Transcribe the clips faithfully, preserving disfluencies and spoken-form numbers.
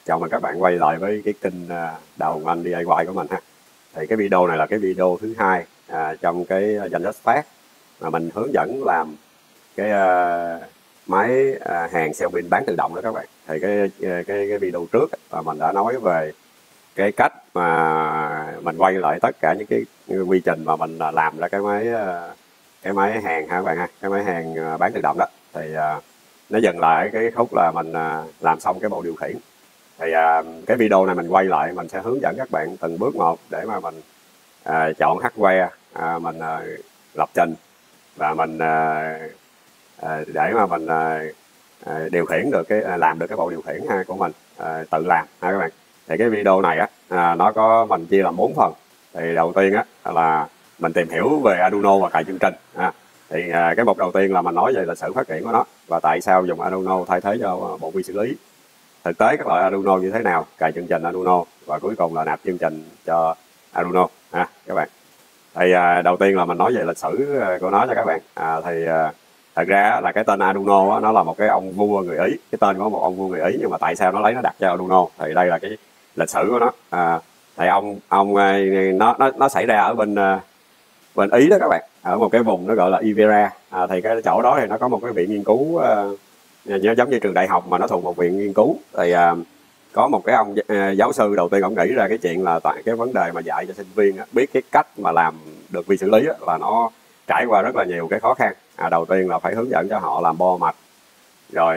Chào mừng các bạn quay lại với cái kênh Đào Hùng Anh đê i i của mình ha. Thì cái video này là cái video thứ hai à, trong cái danh sách phát mà mình hướng dẫn làm cái uh, máy uh, hàng xeo pin bán tự động đó các bạn. Thì cái cái cái video trước là mình đã nói về cái cách mà mình quay lại tất cả những cái quy trình mà mình làm ra cái máy uh, cái máy hàng ha các bạn ha, cái máy hàng uh, bán tự động đó. Thì uh, nó dừng lại cái khúc là mình uh, làm xong cái bộ điều khiển. Thì à, cái video này mình quay lại mình sẽ hướng dẫn các bạn từng bước một để mà mình à, chọn hardware, à, mình à, lập trình và mình à, à, để mà mình à, à, điều khiển được cái à, làm được cái bộ điều khiển ha của mình à, tự làm ha các bạn. Thì cái video này á à, nó có mình chia làm bốn phần. Thì đầu tiên á là mình tìm hiểu về Arduino và cài chương trình. À, thì à, cái mục đầu tiên là mình nói về lịch sử phát triển của nó và tại sao dùng Arduino thay thế cho bộ vi xử lý, thực tế các loại Arduino như thế nào, cài chương trình Arduino và cuối cùng là nạp chương trình cho Arduino ha các bạn. Thì à, đầu tiên là mình nói về lịch sử của nó cho các bạn. À, thì à, thật ra là cái tên Arduino á, nó là một cái ông vua người Ý, cái tên của một ông vua người Ý, nhưng mà tại sao nó lấy nó đặt cho Arduino thì đây là cái lịch sử của nó. À, thì ông ông nó nó nó xảy ra ở bên bên Ý đó các bạn, ở một cái vùng nó gọi là Ivrea. À, thì cái chỗ đó thì nó có một cái viện nghiên cứu uh, giống như trường đại học mà nó thuộc một viện nghiên cứu. Thì uh, có một cái ông uh, giáo sư đầu tiên ông nghĩ ra cái chuyện là tại cái vấn đề mà dạy cho sinh viên uh, biết cái cách mà làm được vi xử lý uh, là nó trải qua rất là nhiều cái khó khăn. À, đầu tiên là phải hướng dẫn cho họ làm bo mạch, rồi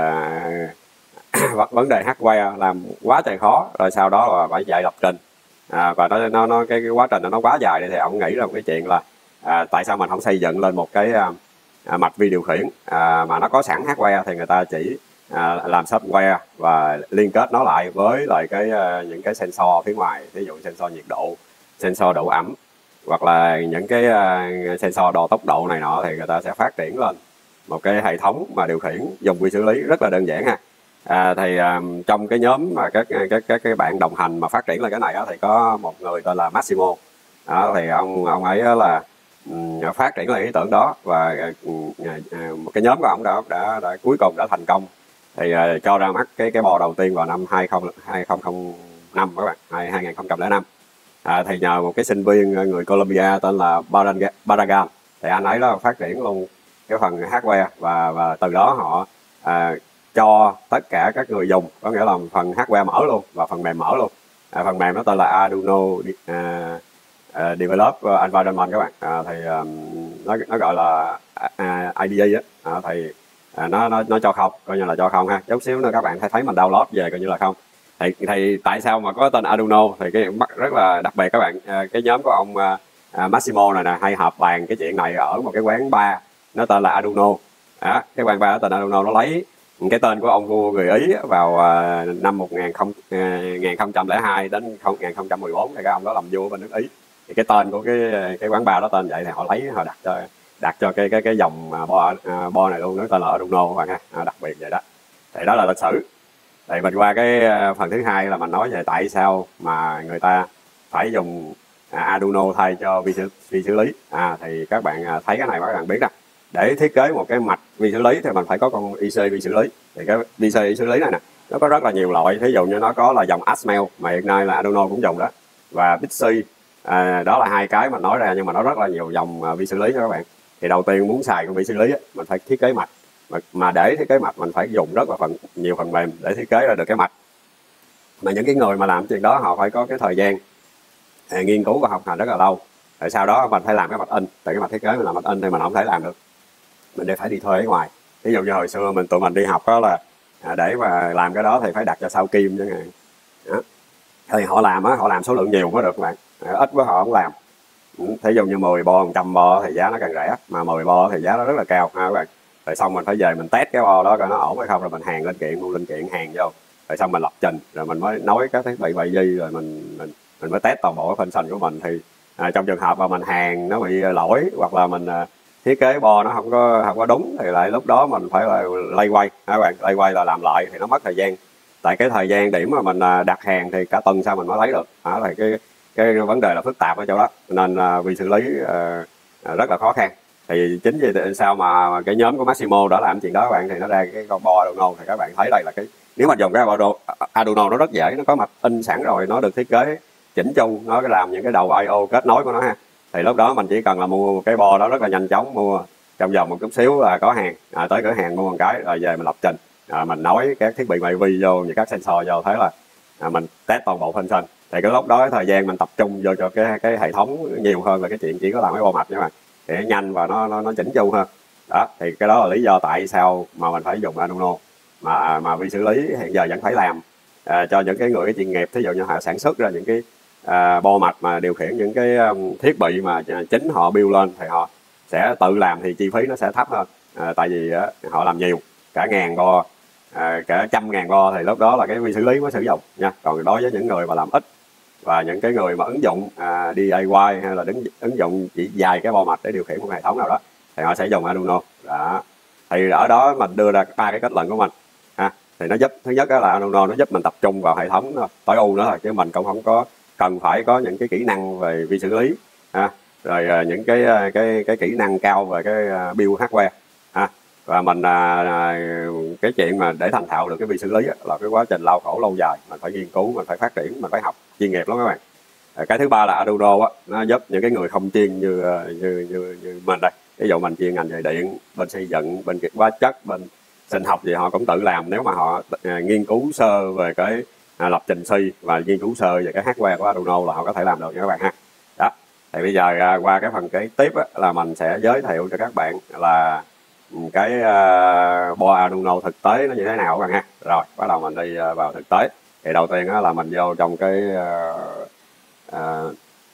uh, vấn đề hardware làm quá trời khó, rồi sau đó là phải dạy lập trình. À, và nó, nó, nó cái, cái quá trình nó quá dài thì ông nghĩ ra một cái chuyện là à, tại sao mình không xây dựng lên một cái à, mạch vi điều khiển à, mà nó có sẵn hardware, thì người ta chỉ à, làm software và liên kết nó lại với lại cái à, những cái sensor phía ngoài, ví dụ sensor nhiệt độ, sensor độ ẩm, hoặc là những cái à, sensor đo tốc độ này nọ, thì người ta sẽ phát triển lên một cái hệ thống mà điều khiển dùng vi xử lý rất là đơn giản ha. À, thì um, trong cái nhóm mà các các các cái bạn đồng hành mà phát triển là cái này đó, thì có một người tên là Massimo. Đó, thì ông ông ấy là um, phát triển lại ý tưởng đó và um, uh, một cái nhóm của ông đã đã, đã cuối cùng đã thành công. Thì uh, cho ra mắt cái cái bò đầu tiên vào năm hai không không năm các bạn, hai không không năm. À, thì nhờ một cái sinh viên người Colombia tên là Barragan, thì anh ấy đó phát triển luôn cái phần hardware và và từ đó họ à, cho tất cả các người dùng, có nghĩa là phần hardware mở luôn và phần mềm mở luôn. À, phần mềm nó tên là Arduino uh, uh, Develop Environment các bạn. À, thì um, nó nó gọi là uh, i đê e á. À, thì uh, nó nó nó cho không, coi như là cho không ha. Chút xíu nữa các bạn thấy thấy mình download về coi như là không. Thì thì tại sao mà có tên Arduino thì cái rất là đặc biệt các bạn. À, cái nhóm của ông uh, Massimo này nè hay họp bàn cái chuyện này ở một cái quán bar nó tên là Arduino. À, cái quán bar tên Arduino nó lấy cái tên của ông vua người Ý vào uh, năm một nghìn không trăm lẻ hai đến hai nghìn không trăm mười bốn, thì cái ông đó làm vua bên nước Ý. Thì cái tên của cái cái quán bar đó tên vậy, thì họ lấy họ đặt cho đặt cho cái cái cái dòng bo uh, bo này luôn, nó tên là Arduino các bạn ha. À, đặc biệt vậy đó. Thì đó là lịch sử. Thì mình qua cái phần thứ hai là mình nói về tại sao mà người ta phải dùng uh, Arduino thay cho vi xử, vi xử lý. À, thì các bạn thấy cái này các bạn biết nè. Để thiết kế một cái mạch vi xử lý thì mình phải có con i xê vi xử lý. Thì cái i xê vi xử lý này nè, nó có rất là nhiều loại. Thí dụ như nó có là dòng Atmel mà hiện nay là Arduino cũng dùng đó, và Bixby. À, đó là hai cái mình nói ra, nhưng mà nó rất là nhiều dòng vi xử lý các bạn. Thì đầu tiên muốn xài con vi xử lý mình phải thiết kế mạch, mà, mà để thiết kế mạch mình phải dùng rất là phần nhiều phần mềm để thiết kế ra được cái mạch. Mà những cái người mà làm chuyện đó họ phải có cái thời gian à, nghiên cứu và học hành rất là lâu. Rồi sau đó mình phải làm cái mạch in, tại cái mạch thiết kế mình làm mạch in thì mình không thể làm được, mình để phải đi thuê ở ngoài. Ví dụ như hồi xưa mình tụi mình đi học đó là à, để mà làm cái đó thì phải đặt cho Sao Kim chẳng hạn. Đó. Thì họ làm á, họ làm số lượng nhiều mới được các bạn, à, ít với họ không làm. Thí dụ như mười bo, một trăm bo thì giá nó càng rẻ, mà mười bo thì giá nó rất là cao ha các bạn. Rồi xong mình phải về mình test cái bo đó coi nó ổn hay không, rồi mình hàng linh kiện, mua linh kiện hàng vô, rồi xong mình lập trình, rồi mình mới nối các thiết bị bay di, rồi mình mình mình mới test toàn bộ cái function của mình. Thì à, trong trường hợp mà mình hàng nó bị lỗi hoặc là mình à, thiết kế bo nó không có không có đúng, thì lại lúc đó mình phải là lay quay các bạn, lay quay là làm lại thì nó mất thời gian. Tại cái thời gian điểm mà mình đặt hàng thì cả tuần sau mình mới lấy được. Đó là cái cái vấn đề là phức tạp ở chỗ đó, nên uh, vì xử lý uh, rất là khó khăn. Thì chính vì sao mà cái nhóm của Massimo đã làm chuyện đó các bạn, thì nó ra cái con bo Arduino. Thì các bạn thấy đây là cái Nếu mà dùng cái Arduino nó rất dễ, nó có mặt in sẵn rồi, nó được thiết kế chỉnh chu, nó làm những cái đầu I O kết nối của nó ha. Thì lúc đó mình chỉ cần là mua một cái bo đó rất là nhanh chóng, mua trong vòng một chút xíu là có hàng, à, tới cửa hàng mua một cái rồi về mình lập trình, à, mình nối các thiết bị ngoại vi vô như các sensor vô, thấy là à, mình test toàn bộ function. Thì cái lúc đó thời gian mình tập trung vô cho cái cái hệ thống nhiều hơn là cái chuyện chỉ có làm cái bo mạch nha bạn, thì nó nhanh và nó nó, nó chỉnh chu hơn. Đó thì cái đó là lý do tại sao mà mình phải dùng Arduino, mà mà vi xử lý hiện giờ vẫn phải làm à, cho những cái người cái chuyên nghiệp, thí dụ như họ sản xuất ra những cái à, bo mạch mà điều khiển những cái um, thiết bị mà chính họ build lên, thì họ sẽ tự làm thì chi phí nó sẽ thấp hơn, à, tại vì á, họ làm nhiều cả ngàn bo, à, cả trăm ngàn bo, thì lúc đó là cái vi xử lý mới sử dụng nha. Còn đối với những người mà làm ít và những cái người mà ứng dụng à, đê i i hay là đứng, ứng dụng chỉ vài cái bo mạch để điều khiển một hệ thống nào đó, thì họ sẽ dùng Arduino. Đó thì ở đó mình đưa ra ba cái kết luận của mình ha. Thì nó giúp, thứ nhất là Arduino nó giúp mình tập trung vào hệ thống thôi, tối ưu nữa thôi, chứ mình cũng không có cần phải có những cái kỹ năng về vi xử lý ha, rồi uh, những cái uh, cái cái kỹ năng cao về cái uh, build hardware ha. Và mình uh, cái chuyện mà để thành thạo được cái vi xử lý là cái quá trình lao khổ lâu dài, mình phải nghiên cứu, mình phải phát triển, mình phải học chuyên nghiệp lắm các bạn. Uh, cái thứ ba là Arduino á, nó giúp những cái người không chuyên như uh, như như như mình đây, ví dụ mình chuyên ngành về điện, bên xây dựng, bên hóa chất, bên sinh học gì họ cũng tự làm, nếu mà họ à, nghiên cứu sơ về cái à, lập trình C và nghiên cứu sơ về cái hardware của Arduino là họ có thể làm được nha các bạn ha. Đó thì bây giờ à, qua cái phần kế tiếp á, là mình sẽ giới thiệu cho các bạn là cái à, bo Arduino thực tế nó như thế nào các bạn ha. Rồi bắt đầu mình đi à, vào thực tế. Thì đầu tiên á, là mình vô trong cái à, à,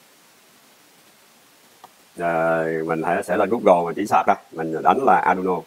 à, mình sẽ lên Google, mình chỉ search ra, mình đánh là Arduino.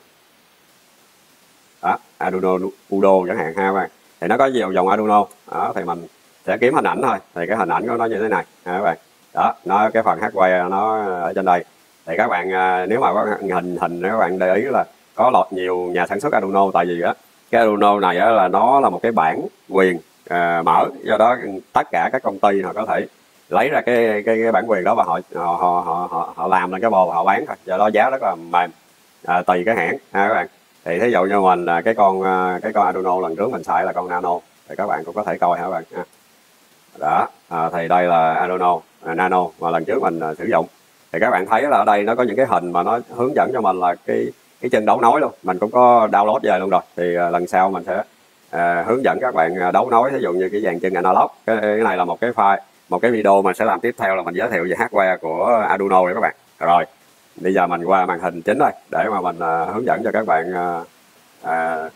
Đó, Arduino Uno chẳng hạn ha các bạn, thì nó có nhiều dòng Arduino. Đó thì mình sẽ kiếm hình ảnh thôi, thì cái hình ảnh của nó như thế này ha các bạn. Đó, nó cái phần hardware nó ở trên đây. Thì các bạn nếu mà có hình hình nếu các bạn để ý là có lọt nhiều nhà sản xuất Arduino, tại vì á cái Arduino này á, là nó là một cái bản quyền à, mở, do đó tất cả các công ty họ có thể lấy ra cái cái, cái bản quyền đó và họ họ họ họ, họ làm lên cái bò và họ bán thôi, do đó giá rất là mềm, à, tùy cái hãng ha các bạn. Thì thí dụ như mình cái con cái con Arduino lần trước mình xài là con Nano, thì các bạn cũng có thể coi hả các bạn ha. Đó à, thì đây là Arduino à, Nano mà lần trước mình à, sử dụng. Thì các bạn thấy là ở đây nó có những cái hình mà nó hướng dẫn cho mình là cái cái chân đấu nối luôn, mình cũng có download về luôn rồi. Thì à, lần sau mình sẽ à, hướng dẫn các bạn đấu nối, ví dụ như cái dàn chân analog. Cái, cái này là một cái file, một cái video mình sẽ làm tiếp theo là mình giới thiệu về hardware của Arduino nha các bạn. Rồi bây giờ mình qua màn hình chính đây để mà mình uh, hướng dẫn cho các bạn uh, uh,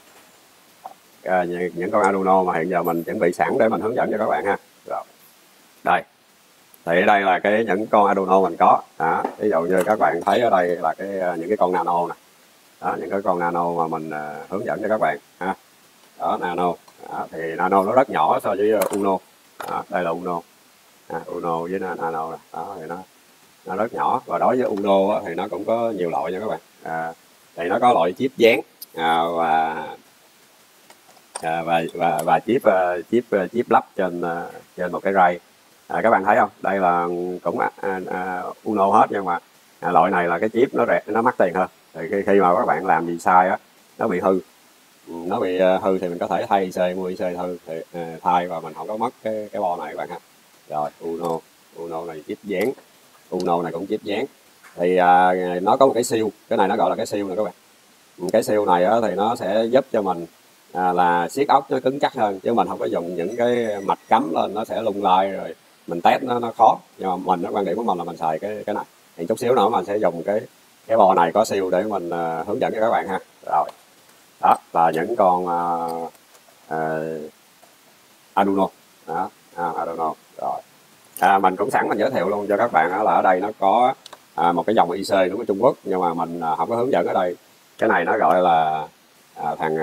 uh, những, những con Arduino mà hiện giờ mình chuẩn bị sẵn để mình hướng dẫn cho các bạn ha. Rồi. Đây thì ở đây là cái những con Arduino mình có. Đó, ví dụ như các bạn thấy ở đây là cái uh, những cái con Nano nè. Đó, những cái con Nano mà mình uh, hướng dẫn cho các bạn ha. Đó, Nano. Đó, thì Nano nó rất nhỏ so với uh, Uno. Đó, đây là Uno. À, Uno với Nano nè. Đó thì nó nó rất nhỏ. Và đối với Uno á, thì nó cũng có nhiều loại nha các bạn. À, thì nó có loại chip dán à, và, à, và và và chip uh, chip uh, chip lắp trên uh, trên một cái ray. À, các bạn thấy không? Đây là cũng à, à, Uno hết, nhưng mà à, loại này là cái chip nó rẻ, nó mắc tiền hơn. Thì khi, khi mà các bạn làm gì sai á, nó bị hư, nó bị uh, hư thì mình có thể thay i xê, mua i xê hư thì uh, thay và mình không có mất cái cái bo này các bạn ha. Rồi Uno, Uno này chip dán. Uno này cũng chip dán. Thì à, nó có một cái siêu, cái này nó gọi là cái siêu này các bạn. Cái siêu này á, thì nó sẽ giúp cho mình à, là siết ốc nó cứng chắc hơn, chứ mình không có dùng những cái mạch cắm lên nó sẽ lung lay rồi mình test nó nó khó. Nhưng mà mình, quan điểm của mình là mình xài cái cái này. Thì chút xíu nữa mình sẽ dùng cái cái bo này có siêu để mình à, hướng dẫn cho các bạn ha. Rồi đó là những con à, à, Arduino. Đó, à, Arduino. Rồi à, mình cũng sẵn mình giới thiệu luôn cho các bạn là ở đây nó có à, một cái dòng i xê đúng của Trung Quốc, nhưng mà mình à, không có hướng dẫn ở đây. Cái này nó gọi là à, thằng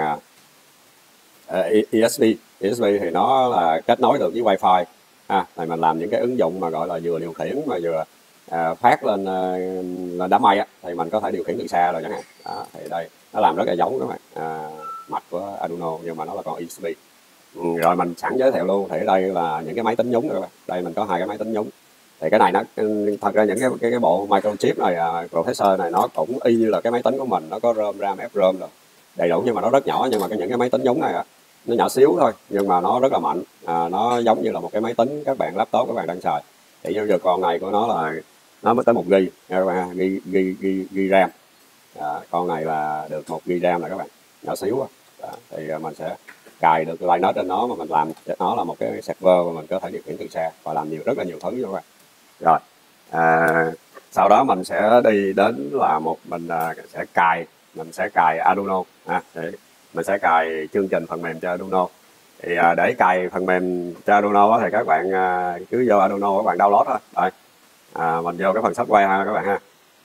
à, i ét pê. i ét pê thì nó là kết nối được với Wi-Fi. À, thì mình làm những cái ứng dụng mà gọi là vừa điều khiển mà vừa à, phát lên à, lên đám mây á, thì mình có thể điều khiển từ xa rồi chẳng hạn. Đó, thì đây nó làm rất là giống các bạn, à, mạch của Arduino nhưng mà nó là con i ét pê. Ừ, rồi mình sẵn giới thiệu luôn, thì ở đây là những cái máy tính nhúng các bạn. Đây mình có hai cái máy tính nhúng. Thì cái này nó thật ra những cái cái, cái bộ microchip này, uh, processor này nó cũng y như là cái máy tính của mình, nó có ROM, RAM, EPROM rồi đầy đủ, nhưng mà nó rất nhỏ. Nhưng mà cái những cái máy tính nhúng này nó nhỏ xíu thôi nhưng mà nó rất là mạnh, à, nó giống như là một cái máy tính các bạn laptop các bạn đang xài. Thì như giờ con này của nó là nó mới tới một gi các bạn, gi gi gi gi ram. À, con này là được một gi ram là các bạn, nhỏ xíu. À, thì mình sẽ cài được Linux trên nó, mà mình làm nó là một cái server mà mình có thể điều khiển từ xa và làm nhiều rất là nhiều thứ cho các bạn. Rồi à, sau đó mình sẽ đi đến là một mình à, sẽ cài mình sẽ cài Arduino. À, để mình sẽ cài chương trình phần mềm cho Arduino. Thì à, để cài phần mềm cho Arduino thì các bạn à, cứ vô Arduino các bạn download thôi. Đây, à, mình vô cái phần software ha các bạn ha.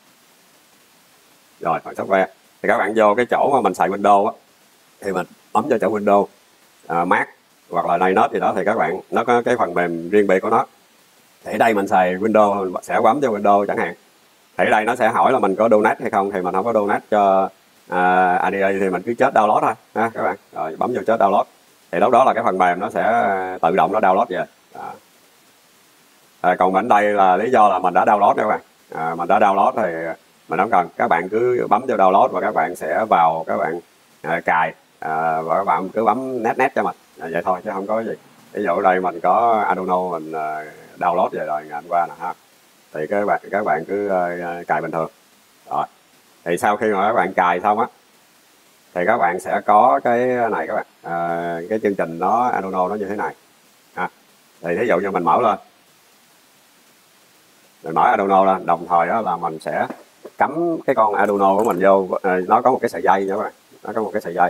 Rồi phần software thì các bạn vô cái chỗ mà mình xài Windows á, thì mình bấm cho chỗ Windows, à, Mac hoặc là Linux gì đó, thì các bạn nó có cái phần mềm riêng biệt của nó. Thì ở đây mình xài Windows, mình sẽ bấm cho Windows chẳng hạn. Thì ở đây nó sẽ hỏi là mình có donate hay không, thì mình không có donate cho à, a đê a thì mình cứ chết download thôi ha các bạn. Rồi bấm vô chết download thì lúc đó là cái phần mềm nó sẽ tự động nó download về. À. À, còn bên đây là lý do là mình đã download các bạn. À, mình đã download thì mình không cần, các bạn cứ bấm vô download và các bạn sẽ vào, các bạn à, cài à, và các bạn cứ bấm net net cho mình, à, vậy thôi chứ không có gì. Ví dụ ở đây mình có Arduino mình uh, download về rồi ngày hôm qua nè ha, thì các bạn các bạn cứ uh, cài bình thường. Rồi thì sau khi mà các bạn cài xong á thì các bạn sẽ có cái này các bạn, à, cái chương trình nó Arduino nó như thế này. À, thì ví dụ như mình mở lên, mình mở Arduino lên, đồng thời đó là mình sẽ cắm cái con Arduino của mình vô. À, nó có một cái sợi dây nha các bạn, nó có một cái sợi dây.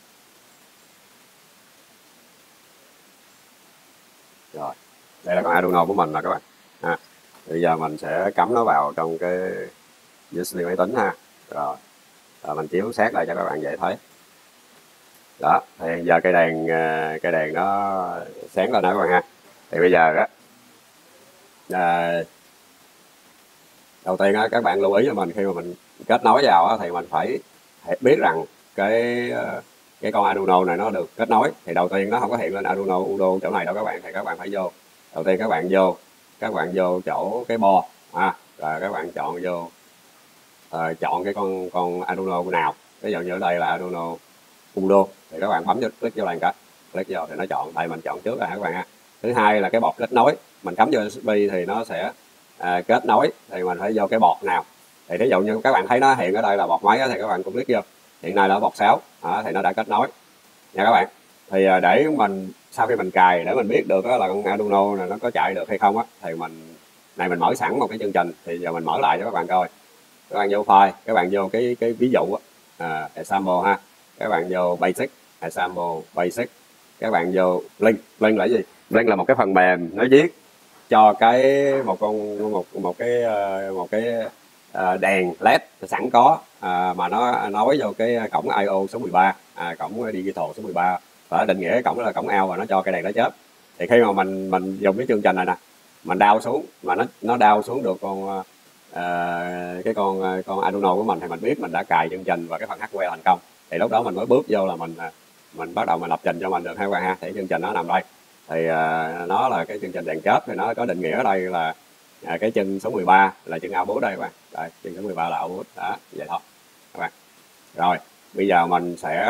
Rồi đây là con Arduino của mình nè các bạn. À, bây giờ mình sẽ cắm nó vào trong cái u ét bê máy tính ha. Rồi, rồi mình chiếu sát lại cho các bạn dễ thấy. Đó, thì giờ cây đèn cây đèn nó sáng lên đó các bạn ha. Thì bây giờ đó à, đầu tiên á, các bạn lưu ý cho mình khi mà mình kết nối vào á, thì mình phải biết rằng cái cái con Arduino này nó được kết nối. Thì đầu tiên nó không có hiện lên Arduino Uno chỗ này đâu các bạn, thì các bạn phải vô, đầu tiên các bạn vô các bạn vô chỗ cái bo, à, rồi các bạn chọn vô à, chọn cái con con Arduino nào. Ví dụ như ở đây là Arduino Uno thì các bạn bấm vô, click vô đây cái click vô thì nó chọn. Đây mình chọn trước rồi các bạn ha. Thứ hai là cái bọt kết nối, mình cắm vô u ét bê thì nó sẽ à, kết nối, thì mình phải vô cái bọt nào. Thì ví dụ như các bạn thấy nó hiện ở đây là bọt mấy thì các bạn cũng click vô, hiện nay là bọt sáu, à, thì nó đã kết nối nha các bạn. Thì à, để mình sau khi mình cài để mình biết được đó là con Arduino này nó có chạy được hay không á, thì mình này mình mở sẵn một cái chương trình, thì giờ mình mở lại cho các bạn coi. Các bạn vô file, các bạn vô cái cái ví dụ á, à, example ha, các bạn vô basic, example basic, các bạn vô link. Link là gì? Link là một cái phần mềm nó viết cho cái một con một một cái một cái đèn led sẵn có, à, mà nó nối vô cái cổng i o số mười ba, à, cổng digital số mười ba, và định nghĩa cái cổng đó là cổng out, và nó cho cái đèn đó chớp. Thì khi mà mình mình dùng cái chương trình này nè, mình down xuống mà nó nó down xuống được con uh, cái con con Arduino của mình, thì mình biết mình đã cài chương trình và cái phần hardware thành công. Thì lúc đó mình mới bước vô là mình mình bắt đầu mình lập trình cho mình được hai bạn ha. Thì chương trình nó nằm đây, thì uh, nó là cái chương trình đèn chớp, thì nó có định nghĩa ở đây là à, cái chân số mười ba là chân output đây các bạn. Đây, chân số mười ba là output đó, vậy thôi các bạn. Rồi bây giờ mình sẽ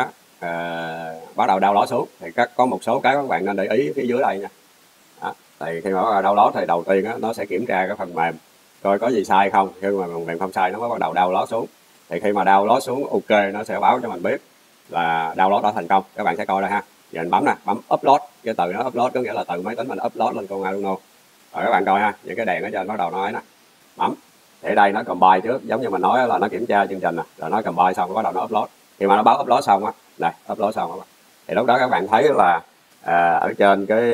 uh, bắt đầu download xuống. Thì các có một số cái các bạn nên để ý phía dưới đây nha. Đó. Thì khi mà bắt đầu download thì đầu tiên á, nó sẽ kiểm tra cái phần mềm coi có gì sai không. Khi mà phần mềm không sai nó mới bắt đầu download xuống. Thì khi mà download xuống ok, nó sẽ báo cho mình biết là download đã thành công. Các bạn sẽ coi đây ha. Giờ mình bấm nè, bấm upload, cái từ nó upload có nghĩa là từ máy tính mình upload lên con Arduino. Rồi các bạn coi ha, những cái đèn ở trên bắt đầu nói nè, bấm. Thì ở đây nó compile trước, giống như mình nói là nó kiểm tra chương trình nè, rồi nó compile xong bắt đầu nó upload. Khi mà nó báo upload xong á, này upload xong á, thì lúc đó các bạn thấy là à, ở trên cái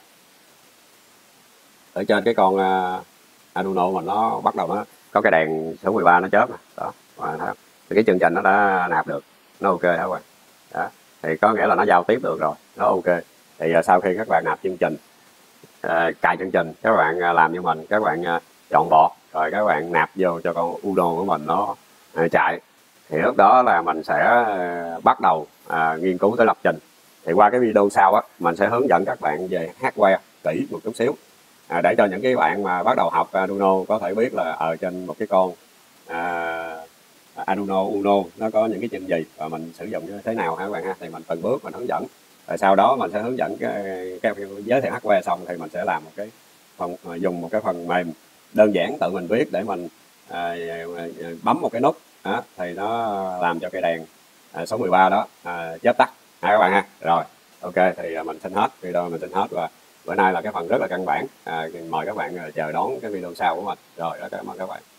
ở trên cái con uh, Arduino mình nó bắt đầu nó có cái đèn số mười ba nó chớp nè, đó, và thì cái chương trình nó đã nạp được, nó ok hả các bạn. Đó, thì có nghĩa là nó giao tiếp được rồi, nó ok. Thì uh, sau khi các bạn nạp chương trình, uh, cài chương trình, các bạn uh, làm như mình, các bạn uh, chọn bọt, rồi các bạn nạp vô cho con Uno của mình nó uh, chạy. Thì lúc đó là mình sẽ uh, bắt đầu uh, nghiên cứu tới lập trình. Thì qua cái video sau á, mình sẽ hướng dẫn các bạn về hardware kỹ một chút xíu, à, để cho những cái bạn mà bắt đầu học Arduino có thể biết là ở trên một cái con à, Arduino Uno nó có những cái chân gì và mình sử dụng như thế nào ha các bạn ha. Thì mình từng bước mình hướng dẫn. Rồi sau đó mình sẽ hướng dẫn cái, cái giới thiệu hardware xong thì mình sẽ làm một cái phần dùng một cái phần mềm đơn giản tự mình viết để mình à, bấm một cái nút đó, thì nó làm cho cái đèn à, số mười ba đó à, chớp tắt ha các bạn ha. Rồi ok, thì mình xin hết video, mình xin hết, và bữa nay là cái phần rất là căn bản. À, mời các bạn chờ đón cái video sau của mình. Rồi đó, cảm ơn các bạn.